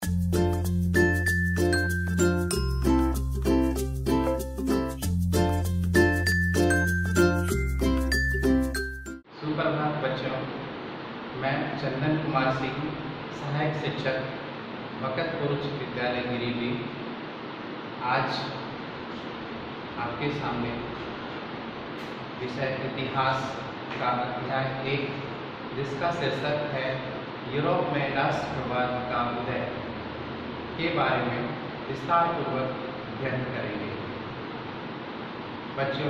सुप्रभात बच्चों, मैं चंदन कुमार सिंह, सहायक शिक्षक, भगतपुर उच्च विद्यालय गिरिडीह, आज आपके सामने विषय इतिहास का अध्याय 1, जिसका शीर्षक है यूरोप में राष्ट्रवाद का उदय, के बारे में विस्तार पूर्वक अध्ययन करेंगे। बच्चों,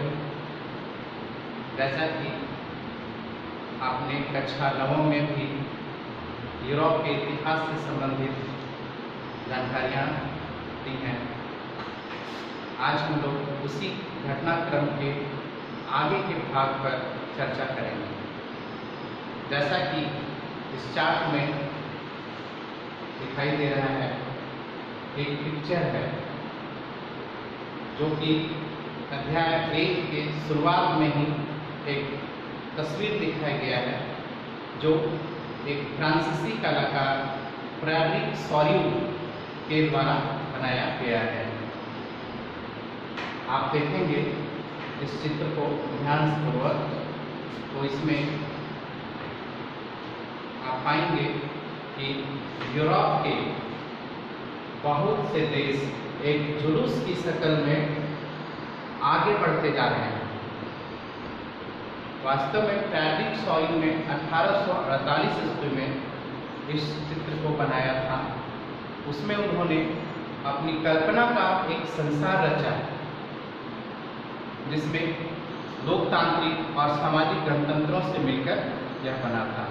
जैसा कि आपने कक्षा 9 में भी यूरोप के इतिहास से संबंधित जानकारियाँ दी हैं, आज हम लोग उसी घटनाक्रम के आगे के भाग पर चर्चा करेंगे। जैसा कि इस चार्ट में दिखाई दे रहा है, एक पिक्चर है जो कि अध्याय 1 के शुरुआत में ही एक तस्वीर दिखाया गया है, जो एक फ्रांसीसी कलाकार फ्रेडरिक सॉरियू के द्वारा बनाया गया है। आप देखेंगे इस चित्र को ध्यानपूर्वक, तो इसमें आप पाएंगे कि यूरोप के बहुत से देश एक जुलूस की शक्ल में आगे बढ़ते जा रहे हैं। वास्तव में फ्रेडरिक सॉरियू ने 1848 ईस्वी में इस चित्र को बनाया था। उसमें उन्होंने अपनी कल्पना का एक संसार रचा, जिसमें लोकतांत्रिक और सामाजिक गणतंत्रों से मिलकर यह बना था।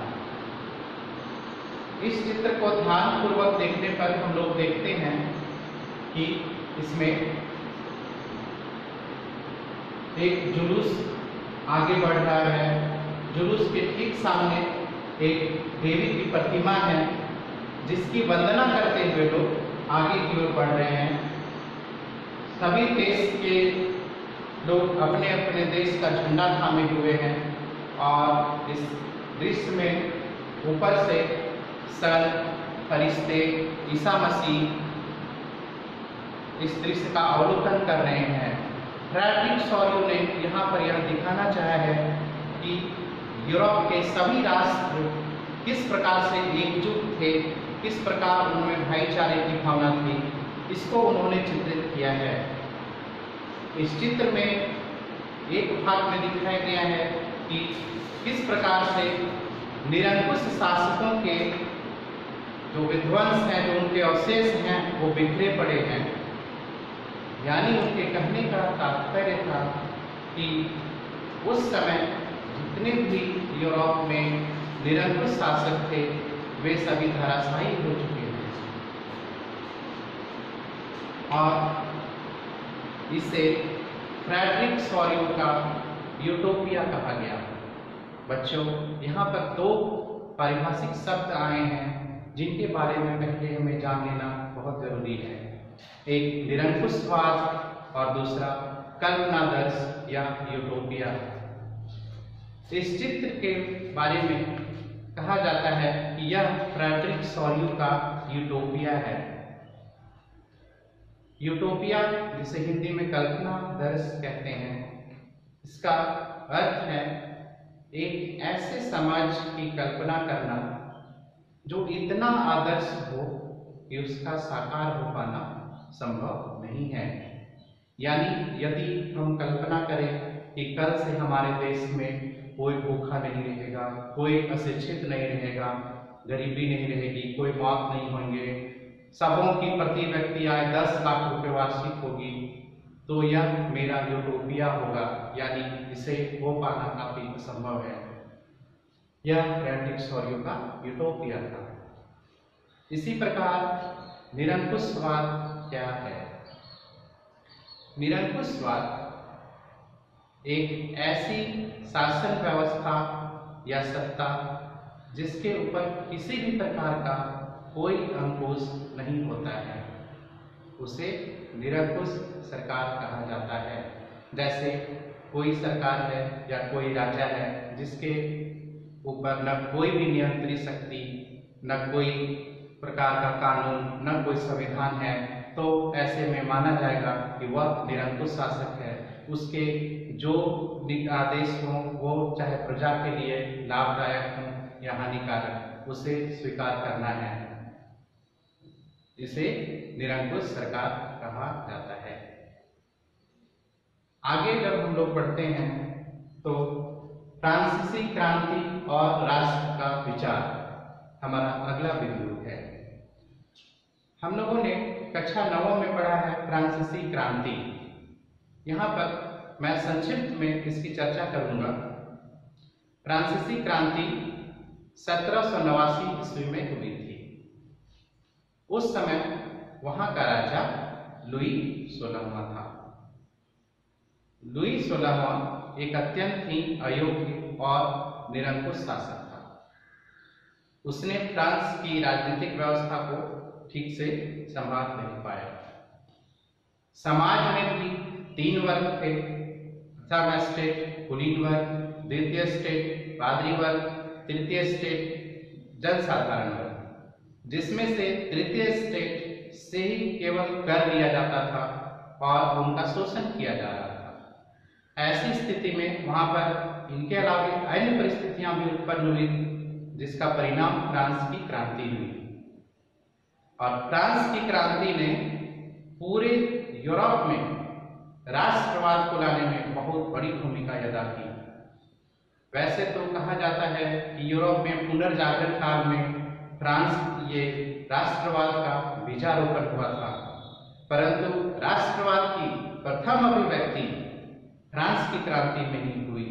इस चित्र को ध्यानपूर्वक देखने पर हम लोग देखते हैं कि इसमें एक जुलूस आगे बढ़ रहा है। जुलूस के ठीक सामने एक देवी की प्रतिमा है, जिसकी वंदना करते हुए लोग आगे की ओर बढ़ रहे हैं। सभी देश के लोग अपने अपने देश का झंडा थामे हुए हैं और इस दृश्य में ऊपर से संत, फरिश्ते, ईसा मसीह इस दृश्य का अवलोकन कर रहे हैं। फ्रेडरिक सॉरियू ने यहाँ पर यह दिखाना चाहा है कि यूरोप के सभी राष्ट्र किस प्रकार से एकजुट थे, किस प्रकार उनमें भाईचारे की भावना थी, इसको उन्होंने चित्रित किया है। इस चित्र में एक भाग में दिखाया गया है कि किस प्रकार से निरंकुश शासकों के जो विध्वंस हैं, जो उनके अवशेष हैं, वो बिखरे पड़े हैं। यानी उनके कहने का तात्पर्य था कि उस समय जितने भी यूरोप में निरंकुश शासक थे, वे सभी धराशायी हो चुके हैं। और इसे फ्रेडरिक सॉरियू का यूटोपिया कहा गया। बच्चों, यहाँ पर 2 पारिभाषिक शब्द आए हैं, जिनके बारे में पहले हमें जान लेना बहुत जरूरी है। एक निरंकुशवाद और दूसरा कल्पनादर्श या यूटोपिया। इस चित्र के बारे में कहा जाता है कि यह फ्रेडरिक सॉरियू का यूटोपिया है। यूटोपिया, जिसे हिंदी में कल्पनादर्श कहते हैं, इसका अर्थ है एक ऐसे समाज की कल्पना करना जो इतना आदर्श हो कि उसका साकार हो पाना संभव नहीं है। यानी यदि हम कल्पना करें कि कल से हमारे देश में कोई भूखा नहीं रहेगा, कोई अशिक्षित नहीं रहेगा, गरीबी नहीं रहेगी, कोई मौत नहीं होंगे, सबों की प्रति व्यक्ति आय 10 लाख रुपए वार्षिक होगी, तो यह मेरा यूटोपिया होगा। यानी इसे हो पाना काफी असंभव है। यह फ्रेडरिक सॉरियू का यूटोपिया था। इसी प्रकार निरंकुशवाद क्या है? निरंकुशवाद एक ऐसी शासन व्यवस्था या सत्ता जिसके ऊपर किसी भी प्रकार का कोई अंकुश नहीं होता है, उसे निरंकुश सरकार कहा जाता है। जैसे कोई सरकार है या कोई राजा है जिसके ऊपर न कोई भी नियंत्रित शक्ति, न कोई प्रकार का कानून, न कोई संविधान है, तो ऐसे में माना जाएगा कि वह निरंकुश शासक है। उसके जो आदेश हों वो चाहे प्रजा के लिए लाभदायक हों या हानिकारक, उसे स्वीकार करना है। इसे निरंकुश सरकार कहा जाता है। आगे जब हम लोग बढ़ते हैं तो फ्रांसीसी क्रांति और राष्ट्र का विचार हमारा अगला बिंदु है। हम लोगों ने कक्षा 9 में पढ़ा है फ्रांसीसी क्रांति। यहाँ पर मैं संक्षिप्त में इसकी चर्चा करूंगा। फ्रांसीसी क्रांति 1789 ईस्वी में हुई थी। उस समय वहां का राजा लुई 16वां था। लुई 16वां एक अत्यंत ही अयोग्य और निरंकुश शासक था। उसने फ्रांस की राजनीतिक व्यवस्था को ठीक से संभाल नहीं पाया। समाज में भी 3 वर्ग थे, प्रथम स्टेट, कुलीन वर्ग, द्वितीय स्टेट, पादरी वर्ग, तृतीय स्टेट, जनसाधारण वर्ग, जिसमें से तृतीय स्टेट से ही केवल कर लिया जाता था और उनका शोषण किया जा रहा था। ऐसी स्थिति में वहां पर इनके अलावा अन्य परिस्थितियां भी उत्पन्न हुई, जिसका परिणाम फ्रांस की क्रांति हुई। और फ्रांस की क्रांति ने पूरे यूरोप में राष्ट्रवाद को लाने में बहुत बड़ी भूमिका अदा की। वैसे तो कहा जाता है कि यूरोप में पुनर्जागरण काल में फ्रांस ये राष्ट्रवाद का बीजारोपण हुआ था, परंतु राष्ट्रवाद की प्रथम अभिव्यक्ति फ्रांस की क्रांति में ही हुई।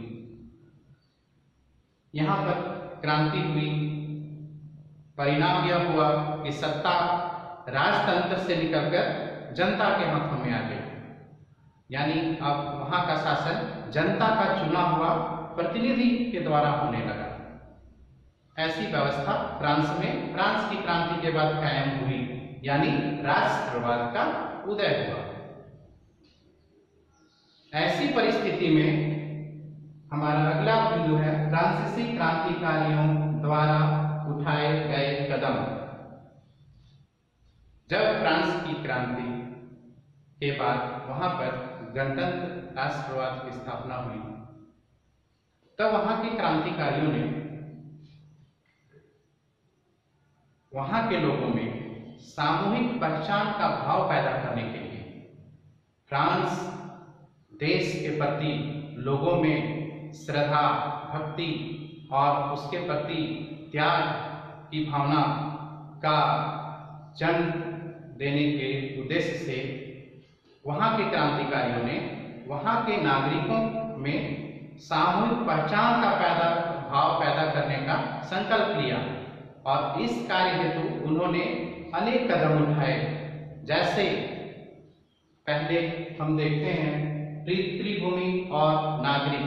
यहाँ पर क्रांति हुई, परिणाम यह हुआ कि सत्ता राजतंत्र से निकलकर जनता के हाथों में आ गई। यानी अब वहां का शासन जनता का चुना हुआ प्रतिनिधि के द्वारा होने लगा। ऐसी व्यवस्था फ्रांस में फ्रांस की क्रांति के बाद कायम हुई, यानी राष्ट्रवाद का उदय हुआ। ऐसी परिस्थिति में हमारा अगला बिंदु है फ्रांसीसी क्रांतिकारियों द्वारा उठाए गए कदम। जब फ्रांस की क्रांति के बाद वहां पर गणतंत्र राष्ट्रवाद की स्थापना हुई, तब वहां के क्रांतिकारियों ने वहां के लोगों में सामूहिक पहचान का भाव पैदा करने के लिए फ्रांस देश के प्रति लोगों में श्रद्धा, भक्ति और उसके प्रति त्याग की भावना का जन्म देने के उद्देश्य से वहां के क्रांतिकारियों ने वहां के नागरिकों में सामूहिक पहचान का भाव पैदा करने का संकल्प लिया। और इस कार्य हेतु उन्होंने अनेक कदम उठाए। जैसे पहले हम देखते हैं पितृभूमि और नागरिक।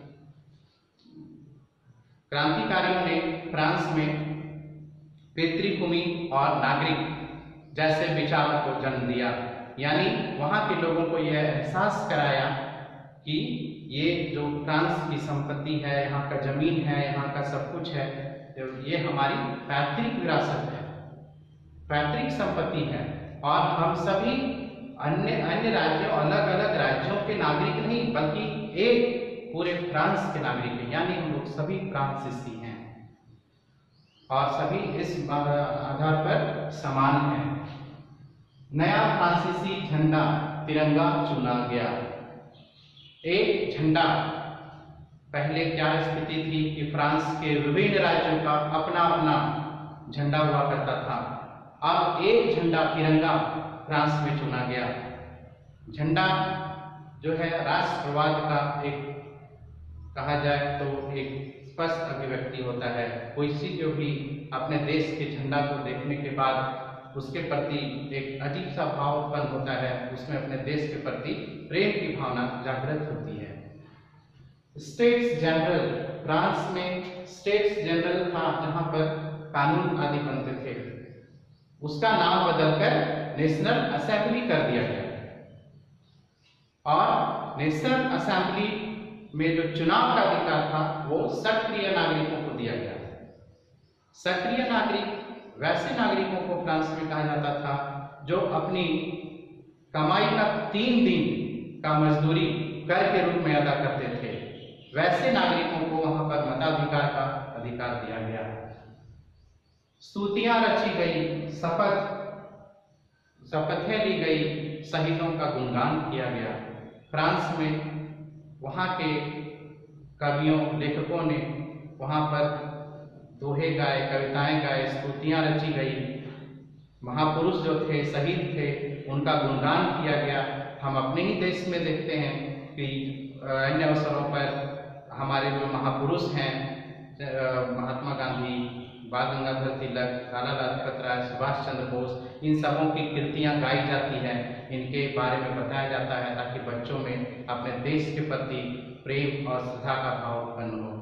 क्रांतिकारियों ने फ्रांस में पितृभूमि और नागरिक जैसे विचारों को जन्म दिया, यानी वहां के लोगों को यह एहसास कराया कि ये जो फ्रांस की संपत्ति है, यहाँ का जमीन है, यहाँ का सब कुछ है, ये हमारी पैतृक विरासत है, पैतृक संपत्ति है। और हम सभी अन्य राज्यों, अलग अलग राज्यों के नागरिक नहीं, बल्कि एक पूरे फ्रांस के नागरिक हैं, यानी हम लोग सभी फ्रांसीसी हैं और सभी इस आधार पर समान हैं। नया फ्रांसीसी झंडा तिरंगा चुना गया। एक झंडा, पहले क्या स्थिति थी कि फ्रांस के विभिन्न राज्यों का अपना अपना झंडा हुआ करता था। अब एक झंडा तिरंगा फ्रांस में चुना गया। झंडा जो है राष्ट्रवाद का एक, कहा जाए तो एक स्पष्ट अभिव्यक्ति होता है। कोई जो भी अपने देश के झंडा को देखने के बाद उसके प्रति एक अजीब सा भाव उत्पन्न होता है, उसमें अपने देश के प्रति प्रेम की भावना जागृत होती है। स्टेट्स जनरल, फ्रांस में स्टेट्स जनरल था जहां पर कानून आदि बनते थे, उसका नाम बदलकर नेशनल असेंबली कर दिया गया। और नेशनल असेंबली में जो चुनाव का अधिकार था वो सक्रिय नागरिकों को दिया गया। सक्रिय नागरिक वैसे नागरिकों को फ्रांस में कहा जाता था जो अपनी कमाई का 3 दिन का मजदूरी कर के रूप में अदा करते थे। वैसे नागरिकों को वहां पर मताधिकार का अधिकार दिया गया। स्तुतियां रची गई, शपथें ली गई, शहीदों का गुणगान किया गया। फ्रांस में वहां के कवियों, लेखकों ने वहां पर दोहे गाए, कविताएं गाए, स्तुतियां रची गई। महापुरुष जो थे, शहीद थे, उनका गुणगान किया गया। हम अपने ही देश में देखते हैं कि अन्य अवसरों पर हमारे जो महापुरुष हैं, महात्मा गांधी, बाल गंगाधर तिलक, लाला लाजपत राय, सुभाष चंद्र बोस, इन सबों की कृतियां गाई जाती हैं, इनके बारे में बताया जाता है ताकि बच्चों में अपने देश के प्रति प्रेम और श्रद्धा का भाव उत्पन्न हो।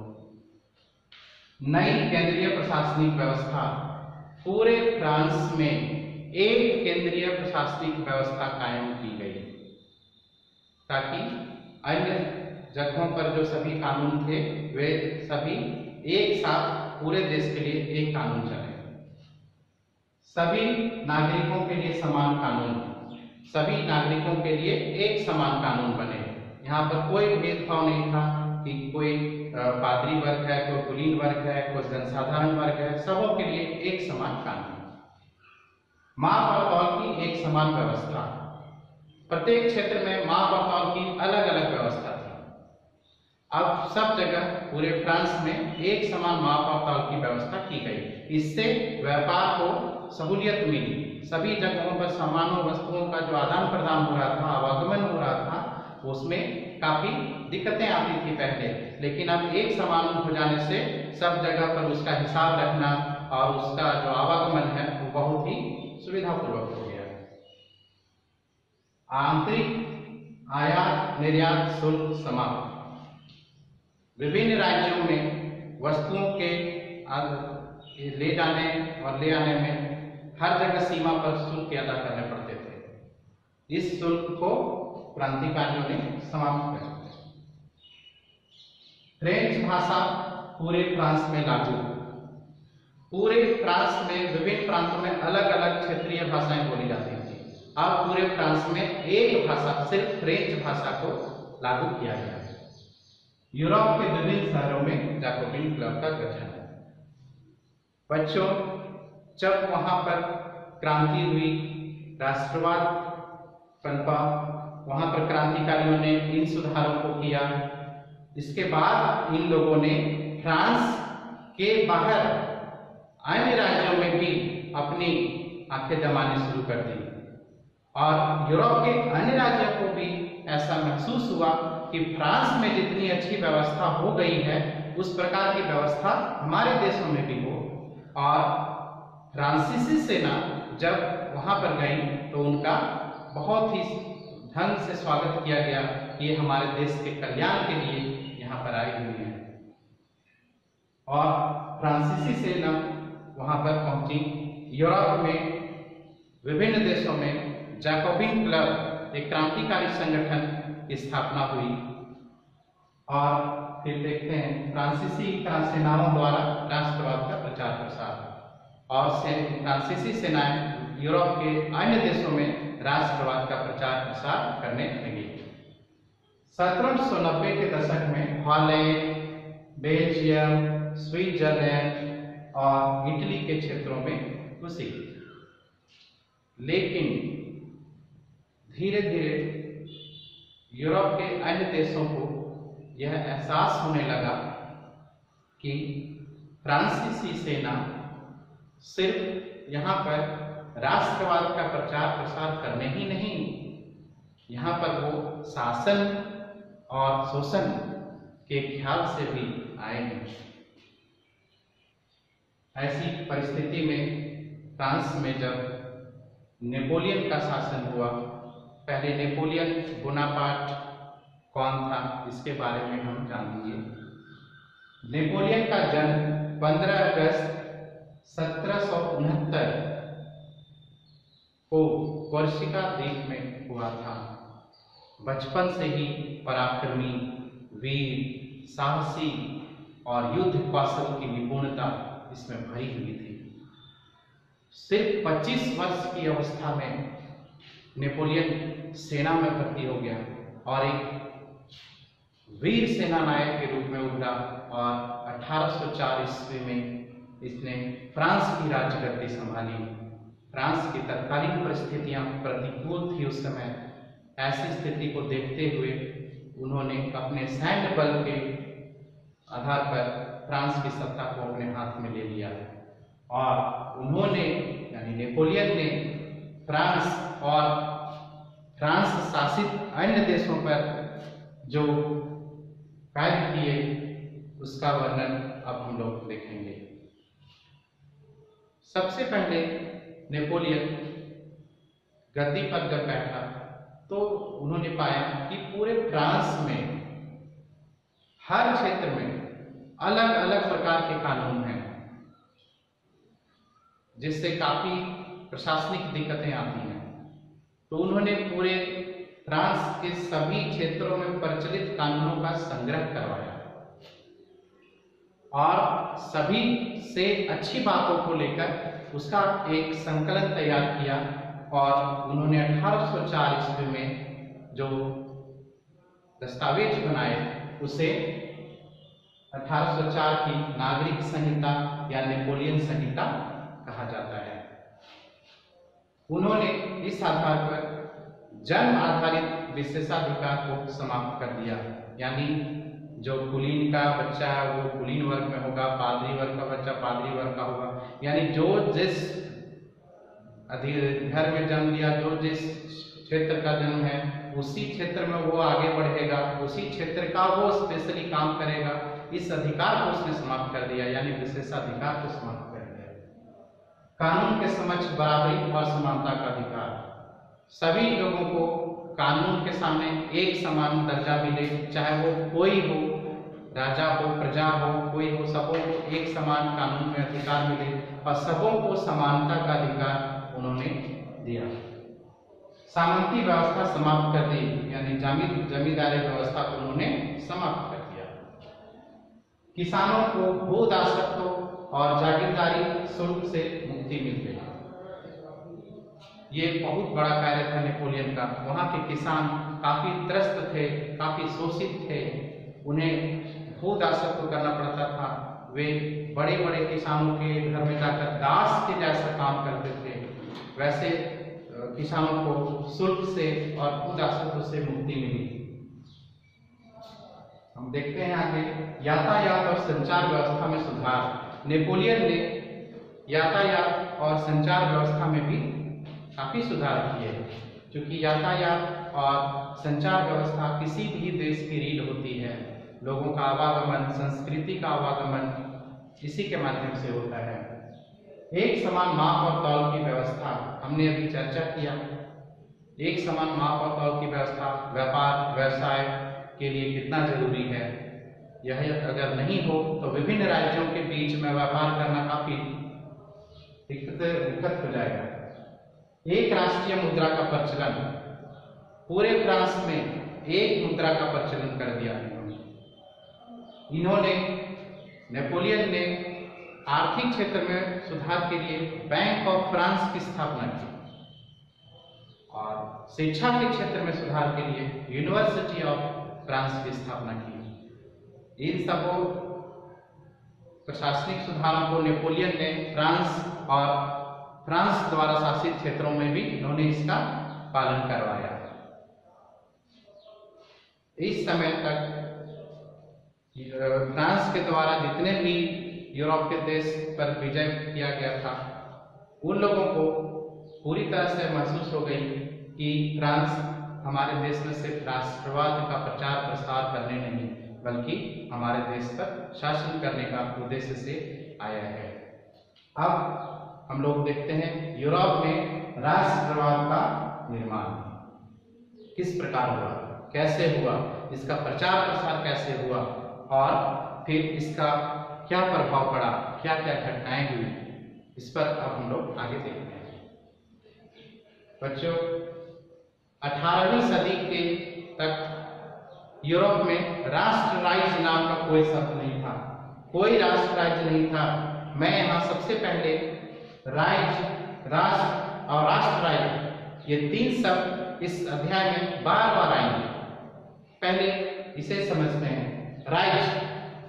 नई केंद्रीय प्रशासनिक व्यवस्था। पूरे फ्रांस में एक केंद्रीय प्रशासनिक व्यवस्था कायम की गई ताकि अन्य जगहों पर जो सभी कानून थे वे सभी एक साथ पूरे देश के लिए एक कानून चले। सभी नागरिकों के लिए समान कानून, सभी नागरिकों के लिए एक समान कानून बने। यहाँ पर कोई भेदभाव नहीं था कि कोई पादरी वर्ग है, कोई कुलीन वर्ग है, कोई जनसाधारण वर्ग है, सबों के लिए एक समान कानून। माप और तौल की एक समान व्यवस्था। प्रत्येक क्षेत्र में माप और तौल की अलग अलग व्यवस्था थी। अब सब जगह पूरे फ्रांस में एक समान माप और तौल की व्यवस्था की गई। इससे व्यापार को सहूलियत मिली। सभी जगहों पर सामानों, वस्तुओं का जो आदान प्रदान हो रहा था, आवागमन हो रहा था, उसमें काफी दिक्कतें आती थी पहले, लेकिन अब एक समान हो जाने से सब जगह पर उसका हिसाब रखना और उसका जो आवागमन है वो बहुत ही सुविधापूर्वक हो गया। आंतरिक आयात निर्यात शुल्क समाप्त। विभिन्न राज्यों में वस्तुओं के ले जाने और ले आने में हर जगह सीमा पर शुल्क अदा करने पड़ते थे। इस शुल्क को क्रांतिकारियों ने समाप्त कर दिया। फ्रेंच भाषा पूरे फ्रांस में लागू। पूरे फ्रांस में विभिन्न प्रांतों में अलग अलग क्षेत्रीय भाषाएं बोली जाती थी। अब पूरे फ्रांस में एक भाषा, सिर्फ फ्रेंच भाषा को लागू किया गया है। यूरोप के विभिन्न शहरों में जैकोबिन क्लब का गठन। बच्चों, जब वहां पर क्रांति हुई, राष्ट्रवाद पनपा, वहां पर क्रांतिकारियों ने इन सुधारों को किया। इसके बाद इन लोगों ने फ्रांस के बाहर अन्य राज्यों में भी अपनी आंखें जमानी शुरू कर दी और यूरोप के अन्य राज्यों को भी ऐसा महसूस हुआ कि फ्रांस में जितनी अच्छी व्यवस्था हो गई है उस प्रकार की व्यवस्था हमारे देशों में भी हो। और फ्रांसीसी सेना जब वहां पर गई तो उनका बहुत ही ढंग से स्वागत किया गया कि ये हमारे देश के कल्याण के लिए यहाँ पर आई हुई है। और फ्रांसीसी सेना वहां पर पहुंची। यूरोप में विभिन्न देशों में जैकोबिन क्लब, एक क्रांतिकारी संगठन की स्थापना हुई। और फिर देखते हैं फ्रांसीसी सेनाओं द्वारा राष्ट्रवाद का प्रचार प्रसार और फ्रांसीसी सेनाएं यूरोप के अन्य देशों में राष्ट्रवाद का प्रचार प्रसार करने लगी। 1790 के दशक में हॉलैंड, बेल्जियम, स्विट्जरलैंड और इटली के क्षेत्रों में घुसी। लेकिन धीरे धीरे यूरोप के अन्य देशों को यह एहसास होने लगा कि फ्रांसीसी सेना सिर्फ यहाँ पर राष्ट्रवाद का प्रचार प्रसार करने ही नहीं, यहाँ पर वो शासन और शोषण के ख्याल से भी आएंगे। ऐसी परिस्थिति में फ्रांस में जब नेपोलियन का शासन हुआ, पहले नेपोलियन बोनापार्ट कौन था इसके बारे में हम जानेंगे। नेपोलियन का जन्म 15 अगस्त 1769 को कोर्सिका द्वीप में हुआ था। बचपन से ही पराक्रमी, वीर, साहसी और युद्ध कौशल की निपुणता इसमें भरी हुई थी। सिर्फ 25 वर्ष की अवस्था में नेपोलियन सेना में भर्ती हो गया और एक वीर सेना नायक के रूप में उभरा और 1804 ईस्वी में इसने फ्रांस की राज्यगद्दी संभाली। फ्रांस की तत्कालीन परिस्थितियां प्रतिकूल थी उस समय। ऐसी स्थिति को देखते हुए उन्होंने अपने सैन्य बल के आधार पर फ्रांस की सत्ता को अपने हाथ में ले लिया और उन्होंने यानी नेपोलियन ने फ्रांस और फ्रांस शासित अन्य देशों पर जो कार्य किए उसका वर्णन अब हम लोग देखेंगे। सबसे पहले नेपोलियन गद्दी पर जब बैठा तो उन्होंने पाया कि पूरे फ्रांस में हर क्षेत्र में अलग अलग प्रकार के कानून हैं, जिससे काफी प्रशासनिक दिक्कतें आती हैं। तो उन्होंने पूरे फ्रांस के सभी क्षेत्रों में प्रचलित कानूनों का संग्रह करवाया और सभी से अच्छी बातों को लेकर उसका एक संकलन तैयार किया और उन्होंने 1804 ईस्वी में जो दस्तावेज बनाए उसे 1804 की नागरिक संहिता या नेपोलियन संहिता कहा जाता है। उन्होंने इस आधार पर जन्म आधारित विशेषाधिकार को समाप्त कर दिया, यानी जो कुलीन का बच्चा है वो कुलीन वर्ग में होगा, पादरी वर्ग का बच्चा पादरी वर्ग का होगा, यानी जो जिस घर में जन्म लिया, जो जिस क्षेत्र का जन्म है उसी क्षेत्र में वो आगे बढ़ेगा, उसी क्षेत्र का वो स्पेशली काम करेगा। इस अधिकार को उसने समाप्त कर दिया, यानी विशेषाधिकार को समाप्त कर दिया। कानून के समक्ष बराबरी और समानता का अधिकार, सभी लोगों को कानून के सामने एक समान दर्जा मिले, चाहे वो कोई हो, राजा हो, प्रजा हो, कोई हो, सबों को एक समान कानून में अधिकार मिले और सबों को समानता का अधिकार उन्होंने दिया। सामंती व्यवस्था समाप्त कर दी, यानी जमींदारी व्यवस्था को उन्होंने समाप्त कर दिया। किसानों को भू दासत्व और जागीरदारी शुल्क से मुक्ति मिल गई। ये बहुत बड़ा कार्य था नेपोलियन का। वहाँ के किसान काफी त्रस्त थे, काफी शोषित थे, उन्हें भू दासत्व करना पड़ता था। वे बड़े बड़े किसानों के घर में जाकर दास के जैसा काम करते थे। वैसे किसानों को शुल्क से और भू दासत्व से मुक्ति मिली। हम देखते हैं आगे यातायात और संचार व्यवस्था में सुधार। नेपोलियन ने यातायात और संचार व्यवस्था में भी काफी सुधार किए, क्योंकि यातायात और संचार व्यवस्था किसी भी देश की रीढ़ होती है। लोगों का आवागमन, संस्कृति का आवागमन इसी के माध्यम से होता है। एक समान माप और तौल की व्यवस्था, हमने अभी चर्चा किया। एक समान माप और तौल की व्यवस्था व्यापार व्यवसाय के लिए कितना जरूरी है। यह अगर नहीं हो तो विभिन्न राज्यों के बीच में व्यापार करना काफी दिक्कत हो जाएगा। एक राष्ट्रीय मुद्रा का प्रचलन, पूरे फ्रांस में एक मुद्रा का प्रचलन कर दिया इन्होंने। नेपोलियन ने आर्थिक क्षेत्र में सुधार के लिए बैंक ऑफ फ्रांस की स्थापना की और शिक्षा के क्षेत्र में सुधार के लिए यूनिवर्सिटी ऑफ फ्रांस की स्थापना की। इन सबों प्रशासनिक सुधारों को नेपोलियन ने फ्रांस और फ्रांस द्वारा शासित क्षेत्रों में भी इन्होंने इसका पालन करवाया। इस समय तक फ्रांस के द्वारा जितने भी यूरोप के देश पर विजय किया गया था, उन लोगों को पूरी तरह से महसूस हो गई कि फ्रांस हमारे देश में सिर्फ राष्ट्रवाद का प्रचार प्रसार करने नहीं, बल्कि हमारे देश पर शासन करने का उद्देश्य से आया है। अब हम लोग देखते हैं यूरोप में राष्ट्रवाद का निर्माण किस प्रकार हुआ, कैसे हुआ, इसका प्रचार प्रसार कैसे हुआ और फिर इसका क्या प्रभाव पड़ा, क्या क्या घटनाएं हुई, इस पर अब हम लोग आगे देखते हैं। बच्चों, 18वीं सदी के तक यूरोप में राष्ट्र राज्य नाम का कोई शब्द नहीं था, कोई राष्ट्र राज्य नहीं था। मैं यहाँ सबसे पहले राज्य राष्ट्र और राष्ट्र राज्य, ये तीन शब्द इस अध्याय में बार बार आएंगे। पहले इसे समझते हैं। राज्य,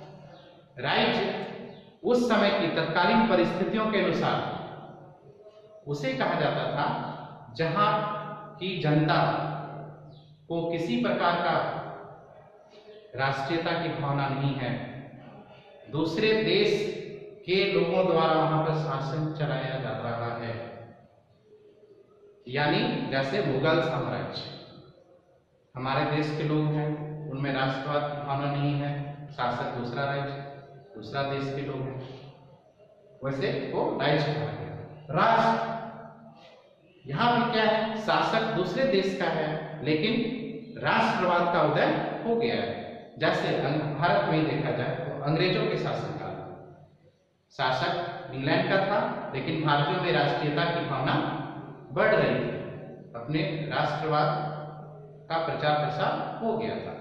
राज्य उस समय की तत्कालीन परिस्थितियों के अनुसार उसे कहा जाता था जहां की जनता को किसी प्रकार का राष्ट्रीयता की भावना नहीं है, दूसरे देश के लोगों द्वारा वहां पर शासन चलाया जा रहा है, यानी जैसे मुगल साम्राज्य। हमारे देश के लोग हैं, उनमें राष्ट्रवाद की भावना नहीं है, शासक दूसरा राज्य, दूसरा देश के लोग हैं, वैसे वो राज्य कहा गया। राष्ट्र, यहां भी क्या है, शासक दूसरे देश का है, लेकिन राष्ट्रवाद का उदय हो गया है। जैसे भारत में देखा जाए तो अंग्रेजों के शासनकाल, शासक इंग्लैंड का था, लेकिन भारतीयों में राष्ट्रीयता की भावना बढ़ रही थी, अपने राष्ट्रवाद का प्रचार प्रसार हो गया था,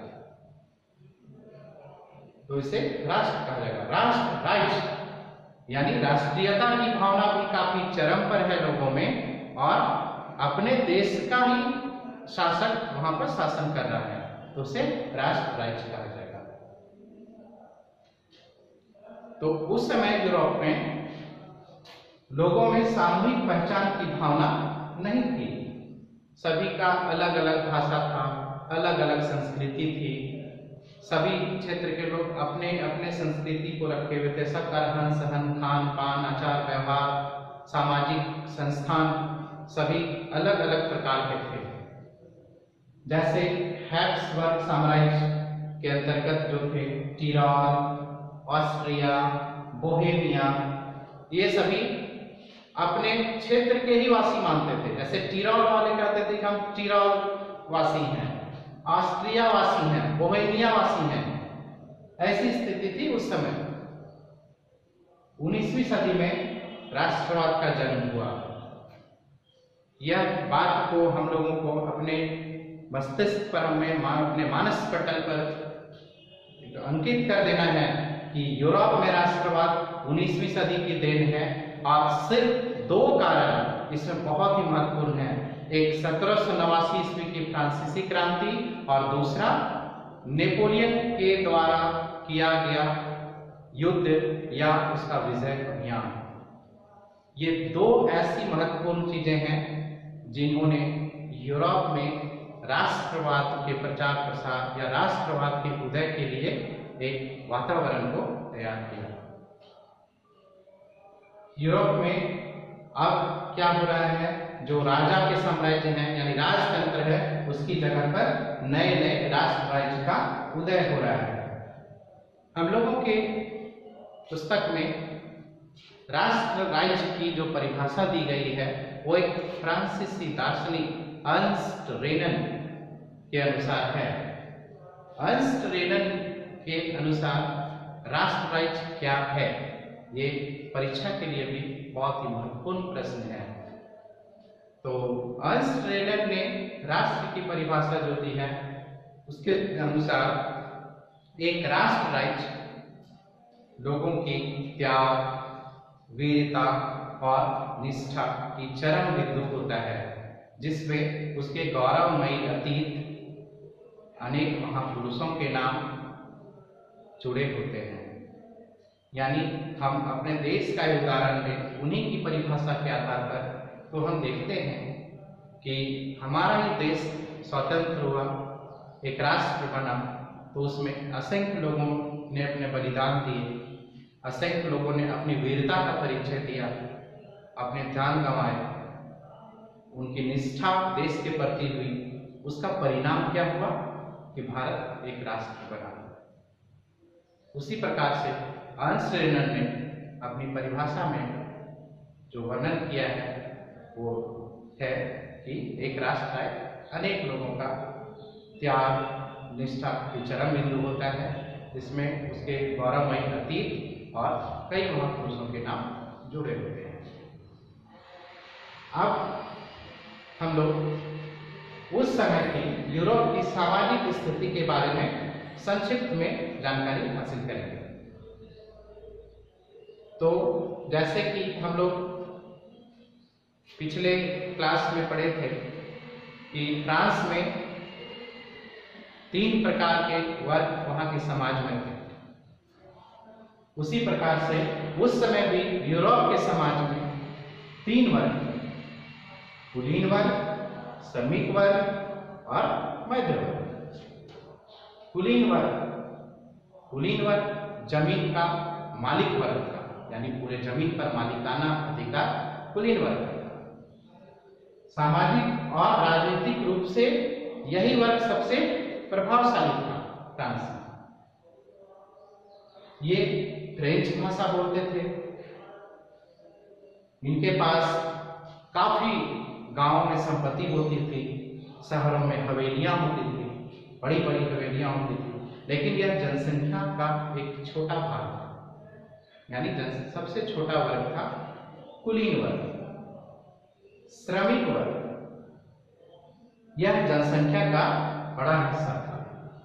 तो इसे राष्ट्र कहा जाएगा। राष्ट्र, राज्य यानी राष्ट्रीयता की भावना भी काफी चरम पर है लोगों में, और अपने देश का ही शासक वहां पर शासन कर रहा है, तो उसे राष्ट्र राज्य कहा जाएगा। तो उस समय यूरोप में लोगों में सामूहिक पहचान की भावना नहीं थी, सभी का अलग अलग भाषा था, अलग अलग संस्कृति थी, सभी क्षेत्र के लोग अपने अपने संस्कृति को रखे हुए थे, सबका रहन सहन, खान पान, आचार व्यवहार, सामाजिक संस्थान सभी अलग अलग प्रकार के थे। जैसे हैब्सबर्ग साम्राज्य के अंतर्गत जो थे टिरोल, ऑस्ट्रिया, बोहेमिया, ये सभी अपने क्षेत्र के ही वासी मानते थे। जैसे टिरोल वाले कहते थे कि हम टिरोल वासी हैं, ऑस्ट्रिया वासी हैं, बोहेमिया वासी हैं, ऐसी स्थिति थी उस समय। 19वीं सदी में राष्ट्रवाद का जन्म हुआ। यह बात को हम लोगों को अपने मस्तिष्क पर, अपने मानस पटल पर अंकित कर देना है कि यूरोप में राष्ट्रवाद 19वीं सदी की देन है, और सिर्फ दो कारण इसमें बहुत ही महत्वपूर्ण है। एक 1789 ईस्वी की फ्रांसीसी क्रांति, और दूसरा नेपोलियन के द्वारा किया गया युद्ध या उसका विजय अभियान। ये दो ऐसी महत्वपूर्ण चीजें हैं जिन्होंने यूरोप में राष्ट्रवाद के प्रचार प्रसार या राष्ट्रवाद के उदय के लिए एक वातावरण को तैयार किया। यूरोप में अब क्या हो रहा है, जो राजा के साम्राज्य हैं यानी राजतंत्र है, उसकी जगह पर नए नए राष्ट्र राज्य का उदय हो रहा है। हम लोगों के पुस्तक में राष्ट्र राज्य की जो परिभाषा दी गई है वो एक फ्रांसीसी दार्शनिक अर्नस्ट रेनन के अनुसार है। अर्नस्ट रेनन के अनुसार राष्ट्र राज्य क्या है, ये परीक्षा के लिए भी बहुत ही महत्वपूर्ण प्रश्न है। तो अर्नस्ट रेनन ने राष्ट्र की परिभाषा जो दी है उसके अनुसार एक राष्ट्र राज्य लोगों की त्याग, वीरता और निष्ठा की चरम बिंदु होता है, जिसमें उसके गौरवमयी अतीत, अनेक महापुरुषों के नाम जुड़े होते हैं। यानी हम अपने देश का उदाहरण लें उन्हीं की परिभाषा के आधार पर, तो हम देखते हैं कि हमारा ही देश स्वतंत्र हुआ, एक राष्ट्र बना, तो उसमें असंख्य लोगों ने अपने बलिदान दिए, असंख्य लोगों ने अपनी वीरता का परिचय दिया, अपने जान गंवाए, उनकी निष्ठा देश के प्रति हुई। उसका परिणाम क्या हुआ कि भारत एक राष्ट्र बना। उसी प्रकार से अर्नस्ट रेनन ने अपनी परिभाषा में जो वर्णन किया है वो है कि एक राष्ट्र है अनेक लोगों का त्याग, निष्ठा की चरम बिंदु होता है, जिसमें उसके गौरवमयी अतीत और कई महापुरुषों के नाम जुड़े होते हैं। अब हम लोग उस समय की यूरोप की सामाजिक स्थिति के बारे में संक्षिप्त में जानकारी हासिल करेंगे। तो जैसे कि हम लोग पिछले क्लास में पढ़े थे कि फ्रांस में 3 प्रकार के वर्ग वहां के समाज में थे। उसी प्रकार से उस समय भी यूरोप के समाज में 3 वर्ग थे, कुलीन वर्ग, श्रमिक वर्ग और मध्य वर्ग। कुलीन वर्ग जमीन का मालिक वर्ग था, यानी पूरे जमीन पर मालिकाना अधिकार कुलीन वर्ग था। सामाजिक और राजनीतिक रूप से यही वर्ग सबसे प्रभावशाली था फ्रांस में। ये फ्रेंच भाषा बोलते थे। इनके पास काफी गांवों में संपत्ति होती थी, शहरों में हवेलियां होती थी, बड़ी बड़ी हवेलियां होती थी, लेकिन यह जनसंख्या का एक छोटा भाग था, यानी सबसे छोटा वर्ग था कुलीन वर्ग। श्रमिक वर्ग यह जनसंख्या का बड़ा हिस्सा था।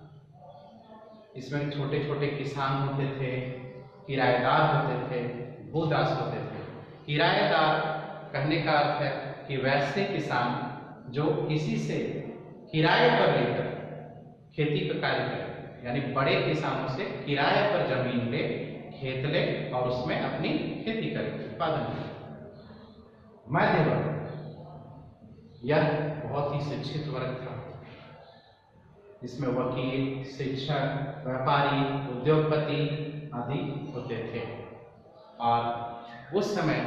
इसमें छोटे छोटे किसान होते थे, किराएदार होते थे, भूदास होते थे। किराएदार कहने का अर्थ है कि वैसे किसान जो किसी से किराए पर लेकर खेती का कार्य करें, यानी बड़े किसानों से किराए पर जमीन ले, खेत ले और उसमें अपनी खेती करें, उत्पादन करें। मध्य वर्ग यह बहुत ही शिक्षित वर्ग था। इसमें वकील, शिक्षक, व्यापारी, उद्योगपति आदि होते थे। और उस समय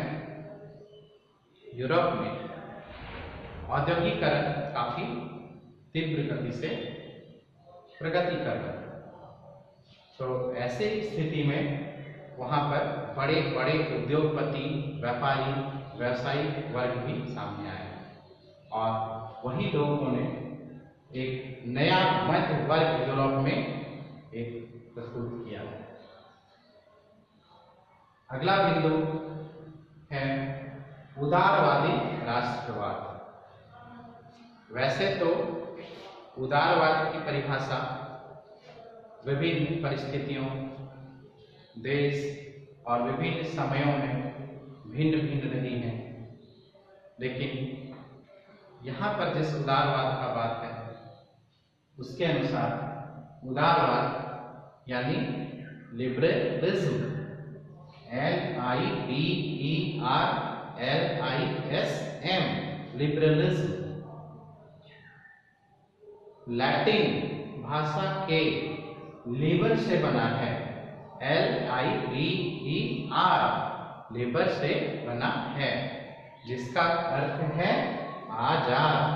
यूरोप में औद्योगिकरण काफी तीव्र गति से प्रगति कर रहा था। तो ऐसे स्थिति में वहां पर बड़े बड़े उद्योगपति, व्यापारी, व्यवसायिक वर्ग भी सामने आए और वही लोगों ने एक नया मध्य वर्ग यूरोप में एक प्रस्तुत किया। अगला बिंदु है उदारवादी राष्ट्रवाद। वैसे तो उदारवाद की परिभाषा विभिन्न परिस्थितियों, देश और विभिन्न समयों में भिन्न भिन्न रही है, लेकिन यहाँ पर जिस उदारवाद का बात है उसके अनुसार उदारवाद यानी लिबरलिज्म, LIBERLISM, लिबरलिज्म लैटिन भाषा के लिबर से बना है, LIBER, लिबर से बना है, जिसका अर्थ है आजाद।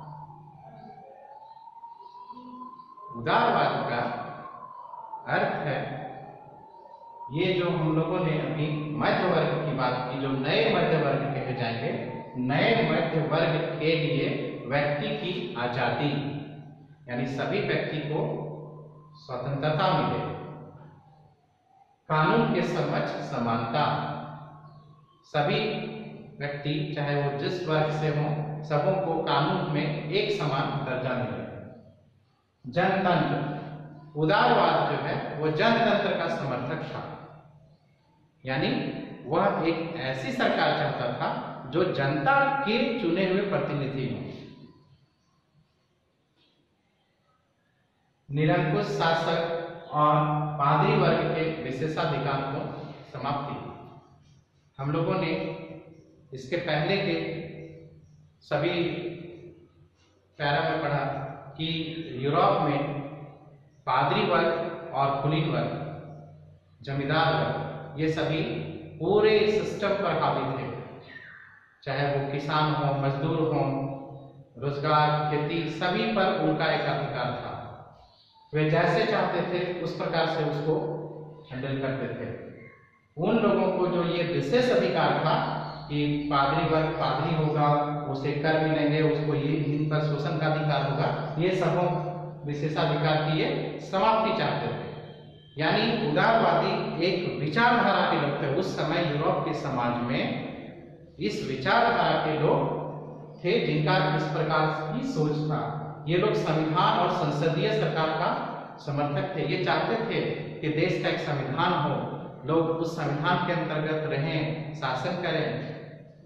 उदारवाद का अर्थ है ये जो हम लोगों ने अभी मध्य वर्ग की बात की, जो नए मध्य वर्ग कहे जाएंगे, नए मध्य वर्ग के लिए व्यक्ति की आजादी, यानी सभी व्यक्ति को स्वतंत्रता मिले, कानून के समक्ष समानता, सभी व्यक्ति चाहे वो जिस वर्ग से हो सबों को कानून में एक समान दर्जा मिले। जनतंत्र, उदारवाद जो है वो जनतंत्र का समर्थक था, यानी वह एक ऐसी सरकार चाहता था जो जनता के चुने हुए प्रतिनिधि हों। निरंकुश शासक और पादरी वर्ग के विशेषाधिकार को समाप्ति। हम लोगों ने इसके पहले के सभी पैरा में पढ़ा कि यूरोप में पादरी वर्ग और कुलीन वर्ग, जमींदार वर्ग, ये सभी पूरे सिस्टम पर हावी थे, चाहे वो किसान हो, मजदूर हो, रोजगार, खेती, सभी पर उनका एक अधिकार था। वे जैसे चाहते थे उस प्रकार से उसको हैंडल करते थे। उन लोगों को जो ये विशेष अधिकार था कि पादरी वर्ग पादरी होगा, उसे कर मिलेंगे, उसको ये इन पर शोषण का अधिकार होगा, ये सबों विशेषाधिकार की ये समाप्ति चाहते थे। यानी उदारवादी एक विचारधारा के लोग थे। उस समय यूरोप के समाज में इस विचारधारा के लोग थे जिनका इस प्रकार की सोच था। ये लोग संविधान और संसदीय सरकार का समर्थक थे। ये चाहते थे कि देश का एक संविधान हो, लोग उस संविधान के अंतर्गत रहें, शासन करें,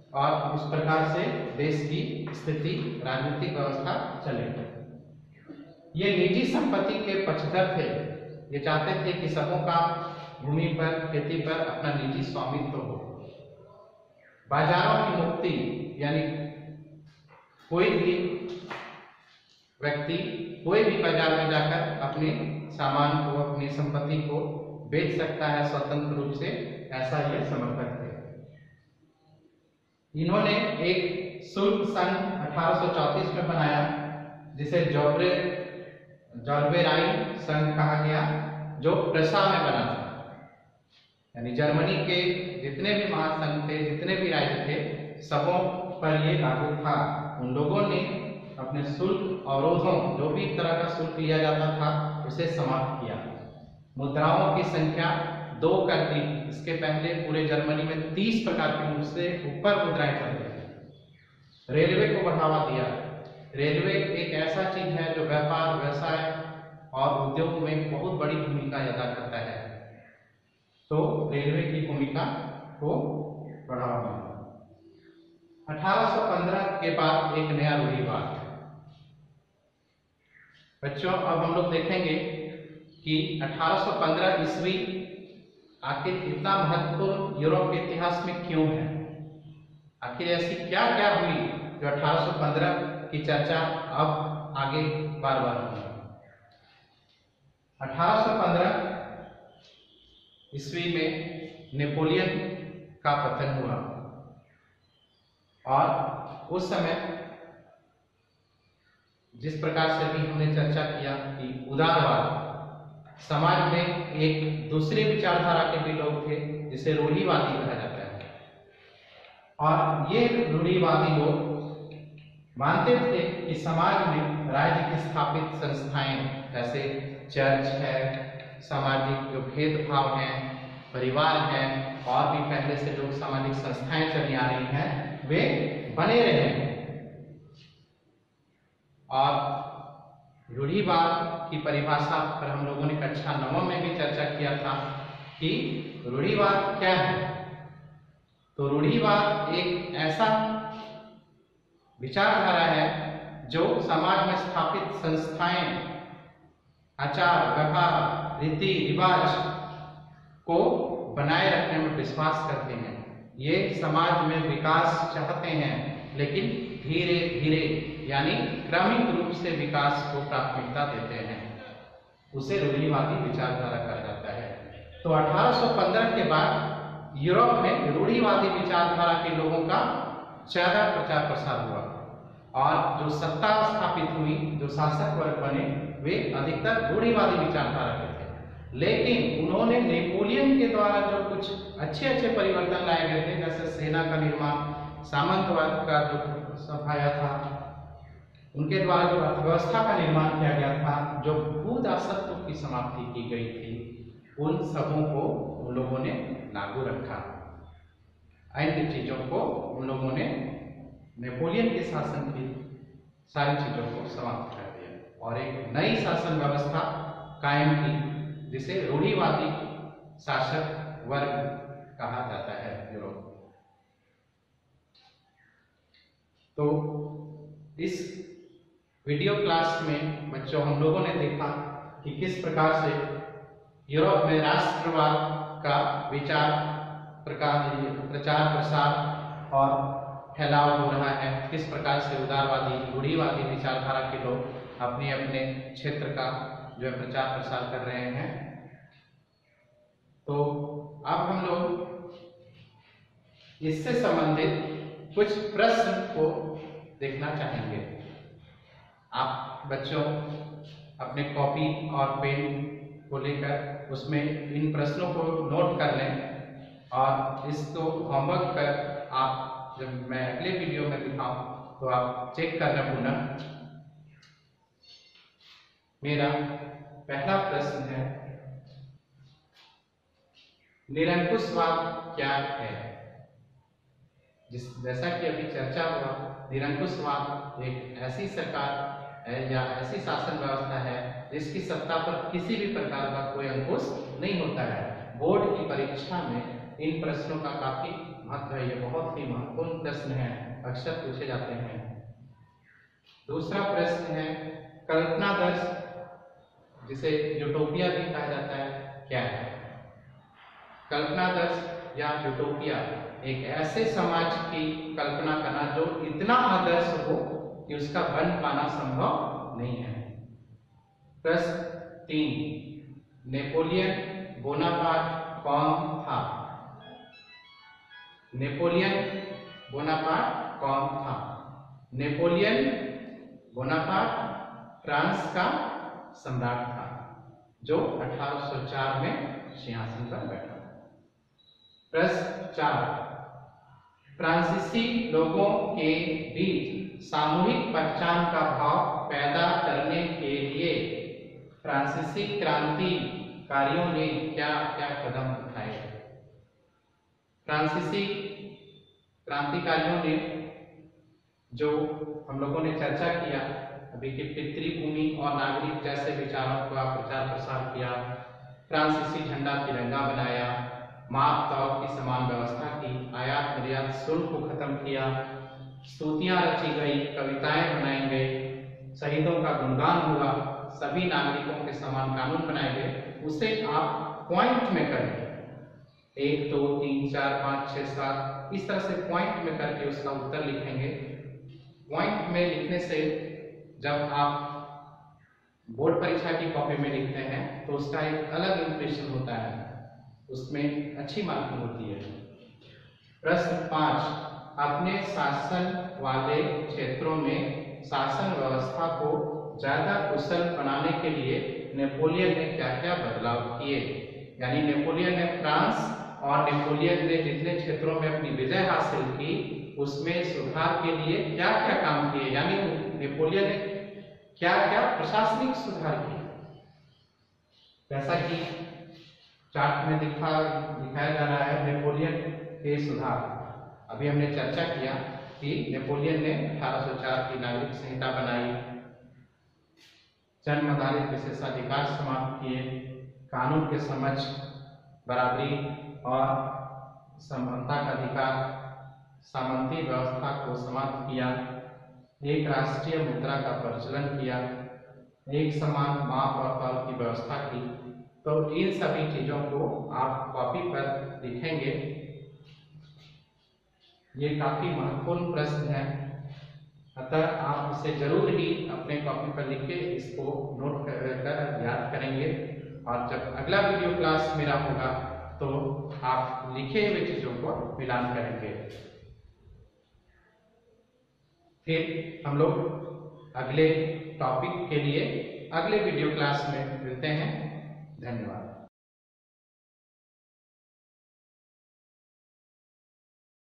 और इस प्रकार से देश की स्थिति, राजनीतिक व्यवस्था चलेगी। ये निजी संपत्ति के पक्षधर थे। ये चाहते थे कि सबों का भूमि पर, खेती पर अपना निजी स्वामित्व हो। बाजारों की मुक्ति, यानी कोई भी व्यक्ति कोई भी बाजार में जाकर अपने सामान को, अपनी संपत्ति को बेच सकता है स्वतंत्र रूप से, ऐसा ये समर्थक थे। इन्होंने एक शुल्क सन 1834 में बनाया, जिसे जॉर्बेराइन संघ कहा गया, जो प्रसा में बना था। यानी जर्मनी के जितने भी महासंघ थे, जितने भी राज्य थे, सबों पर ये लागू था। उन लोगों ने अपने शुल्क अवरोधों, जो भी तरह का शुल्क लिया जाता था, उसे समाप्त किया। मुद्राओं की संख्या 2 कर दी। इसके पहले पूरे जर्मनी में 30 प्रकार की, उससे ऊपर मुद्राएं चलती थी। रेलवे को बढ़ावा दिया। रेलवे एक ऐसा चीज है जो व्यापार, व्यवसाय और उद्योग में बहुत बड़ी भूमिका अदा करता है, तो रेलवे की भूमिका को बढ़ावा मिला। 1815 के बाद एक नया रूढ़िवाद। बच्चों, अब हम लोग देखेंगे कि 1815 ईस्वी आखिर इतना महत्वपूर्ण यूरोप के इतिहास में क्यों है। आखिर ऐसी क्या क्या हुई जो 1815 की चर्चा अब आगे बार बार होगी। 1815 ईस्वी में नेपोलियन का पतन हुआ और उस समय जिस प्रकार से भी हमने चर्चा किया कि उदारवाद, समाज में एक दूसरे विचारधारा के भी लोग थे जिसे रूढ़िवादी कहा जाता है, और ये रूढ़िवादी लोग मानते थे कि समाज में राज्य की स्थापित संस्थाएं, जैसे चर्च है, सामाजिक जो भेदभाव हैं, परिवार हैं, और भी पहले से जो सामाजिक संस्थाएं चली आ रही हैं, वे बने रहे। और रूढ़िवाद की परिभाषा पर हम लोगों ने कक्षा 9 में भी चर्चा किया था कि रूढ़िवाद क्या है। तो रूढ़िवाद एक ऐसा विचारधारा है जो समाज में स्थापित संस्थाएं, आचार, व्यवहार, रीति रिवाज को बनाए रखने में विश्वास करते हैं। ये समाज में विकास चाहते हैं, लेकिन धीरे धीरे, यानी क्रमिक रूप से विकास को प्राथमिकता देते हैं। उसे रूढ़िवादी विचारधारा कहा जाता है। तो 1815 के बाद यूरोप में रूढ़िवादी विचारधारा के लोगों का ज्यादा प्रचार प्रसार हुआ, और जो सत्ता स्थापित हुई, जो शासक वर्ग बने, वे अधिकतर रूढ़िवादी विचारधारा के थे। लेकिन उन्होंने नेपोलियन के द्वारा जो कुछ अच्छे अच्छे परिवर्तन लाए गए थे, जैसे सेना का निर्माण, सामंतवाद का जो सफाया था, उनके द्वारा जो अर्थव्यवस्था का निर्माण किया गया था, जो भू दासत्व की समाप्ति की गई थी, उन सबों को उन लोगों ने लागू रखा। अन्य चीजों को उन लोगों ने नेपोलियन के शासन की सारी चीजों को समाप्त कर दिया और एक नई शासन व्यवस्था कायम की, जिसे रूढ़िवादी शासक वर्ग कहा जाता है यूरोप। तो इस वीडियो क्लास में बच्चों हम लोगों ने देखा कि किस प्रकार से यूरोप में राष्ट्रवाद का प्रचार प्रसार और फैलाव हो रहा है, किस प्रकार से उदारवादी, रूढ़िवादी विचारधारा के लोग अपने अपने क्षेत्र का जो है प्रचार प्रसार कर रहे हैं। तो अब हम लोग इससे संबंधित कुछ प्रश्न को देखना चाहेंगे। आप बच्चों अपने कॉपी और पेन को लेकर उसमें इन प्रश्नों को नोट कर लें, और इसको होमवर्क कर आप जब मैं अगले वीडियो में दिखाऊं तो आप चेक करना पुनः। मेरा पहला प्रश्न है, निरंकुशवाद क्या है? जैसा कि अभी चर्चा हुआ, निरंकुशवाद एक ऐसी सरकार है या ऐसी शासन व्यवस्था है जिसकी सत्ता पर किसी भी प्रकार का कोई अंकुश नहीं होता है। बोर्ड की परीक्षा में इन प्रश्नों का काफी महत्व है, ये बहुत ही महत्वपूर्ण प्रश्न है, अक्सर पूछे जाते हैं। दूसरा प्रश्न है कल्पनादर्श, जिसे यूटोपिया भी कहा जाता है, क्या है? कल्पनादर्श या यूटोपिया एक ऐसे समाज की कल्पना करना जो इतना आदर्श हो कि उसका बन पाना संभव नहीं है। प्रश्न 3, नेपोलियन बोनापार्ट कौन था? नेपोलियन बोनापार्ट कौन था? नेपोलियन बोनापार्ट फ्रांस का सम्राट था जो 1804 में सिंहासन पर बैठा। प्रश्न 4, फ्रांसीसी लोगों के बीच सामूहिक पहचान का भाव पैदा करने के लिए फ्रांसीसी क्रांतिकारियों ने क्या क्या कदम उठाए? फ्रांसीसी क्रांतिकारियों ने, जो हम लोगों ने चर्चा किया अभी कि पितृभूमि और नागरिक जैसे विचारों का प्रचार प्रसार किया, फ्रांसीसी झंडा तिरंगा बनाया, माप तौल की समान व्यवस्था की, आयात निर्यात शुल्क को खत्म किया, स्तुतियां रची गई, कविताएं बनाई गई, शहीदों का गुणगान हुआ, सभी नागरिकों के समान कानून बनाए गए। उसे आप पॉइंट में करके 1 2 3 4 5 6 7 इस तरह से पॉइंट में करके उसका उत्तर लिखेंगे। पॉइंट में लिखने से जब आप बोर्ड परीक्षा की कॉपी में लिखते हैं तो उसका एक अलग इंप्रेशन होता है, उसमें अच्छी मार्किंग होती है। प्रश्न 5, अपने शासन वाले क्षेत्रों में शासन व्यवस्था को ज्यादा कुशल बनाने के लिए नेपोलियन ने क्या क्या बदलाव किए? यानी नेपोलियन ने फ्रांस और नेपोलियन ने जितने क्षेत्रों में अपनी विजय हासिल की उसमें सुधार के लिए क्या क्या काम किए, यानी नेपोलियन ने क्या क्या प्रशासनिक सुधार किए? जैसा कि चार्ट में दिखाया जा रहा है नेपोलियन के सुधार। अभी हमने चर्चा किया कि नेपोलियन ने 1804 की नागरिक संहिता बनाई, जन्म आधारित विशेषाधिकार समाप्त किए, कानून के समक्ष बराबरी और समानता का अधिकार, सामंती व्यवस्था को समाप्त किया, एक राष्ट्रीय मुद्रा का प्रचलन किया, एक समान माप और तौल की व्यवस्था की। तो इन सभी चीजों को आप कॉपी पर लिखेंगे। ये काफी महत्वपूर्ण प्रश्न है, अतः आप इसे जरूर ही अपने कॉपी पर लिख के इसको नोट कर याद करेंगे, और जब अगला वीडियो क्लास मेरा होगा तो आप लिखे हुए चीजों को मिलान करेंगे। फिर हम लोग अगले टॉपिक के लिए अगले वीडियो क्लास में मिलते हैं। धन्यवाद।